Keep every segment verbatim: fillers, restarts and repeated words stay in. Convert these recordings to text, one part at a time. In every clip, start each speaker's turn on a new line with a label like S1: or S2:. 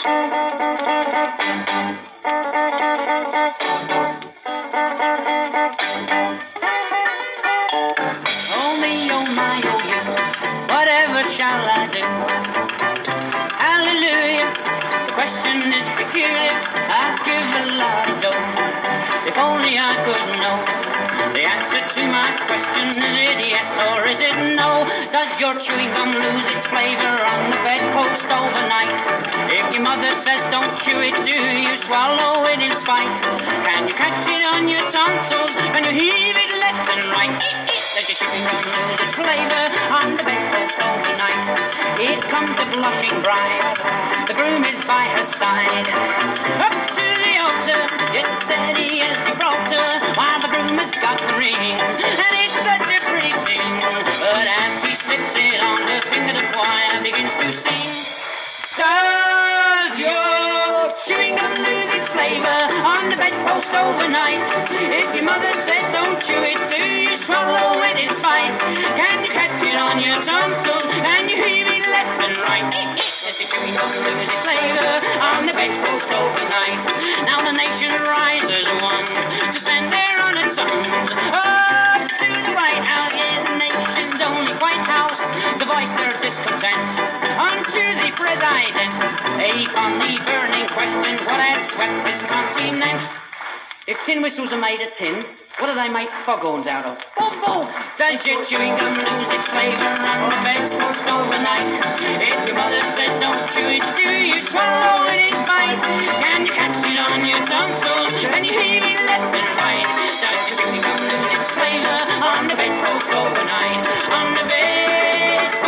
S1: Does your chewing gum lose its flavour on the bedpost overnight? If your mother says don't chew it, do you swallow it in spite? Can you catch it on your tonsils? Can you heave it left and right? Does your chewing gum lose its flavour on the bedpost overnight? Here comes the blushing bride, the groom is by her side. Up to the altar, it's steady as Gibraltar, while the groom has got the ring, and it's such a pretty thing. But as he slips it on her finger, the choir begins to sing. Does your chewing gum lose its flavour on the bedpost overnight? If your mother said don't chew it, do you swallow it in spite? Can you catch it on your tonsils? Can you heave it left and right? Does your chewing gum lose its flavour on the bedpost overnight? Now the nation rises one to send their honoured sons up to the White House. Yes, the nation's only White House to voice their discontent unto the president. Take on the burning question, what has swept this continent? If tin whistles are made of tin, what do they make foghorns out of? Boom, boom! Does your chewing gum lose its flavour on the bedpost overnight? If your mother said don't chew it, do you swallow it in spite? Can you catch it on your tonsils? Can you heave it left and right? Does your chewing gum lose its flavour on the bedpost overnight? On the bedpost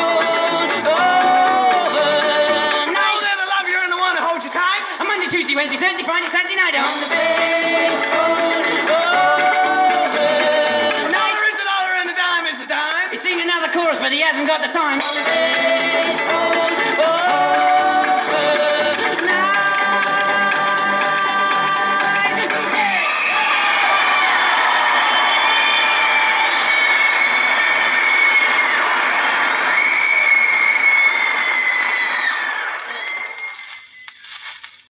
S1: overnight.
S2: Now then, I love you and the one to hold you tight.
S1: On Monday, Tuesday, Wednesday, Thursday, Friday, Saturday night. On the bedpost.
S2: It's a dollar and a dime is a dime.
S1: He's singing another chorus, but he hasn't got the time.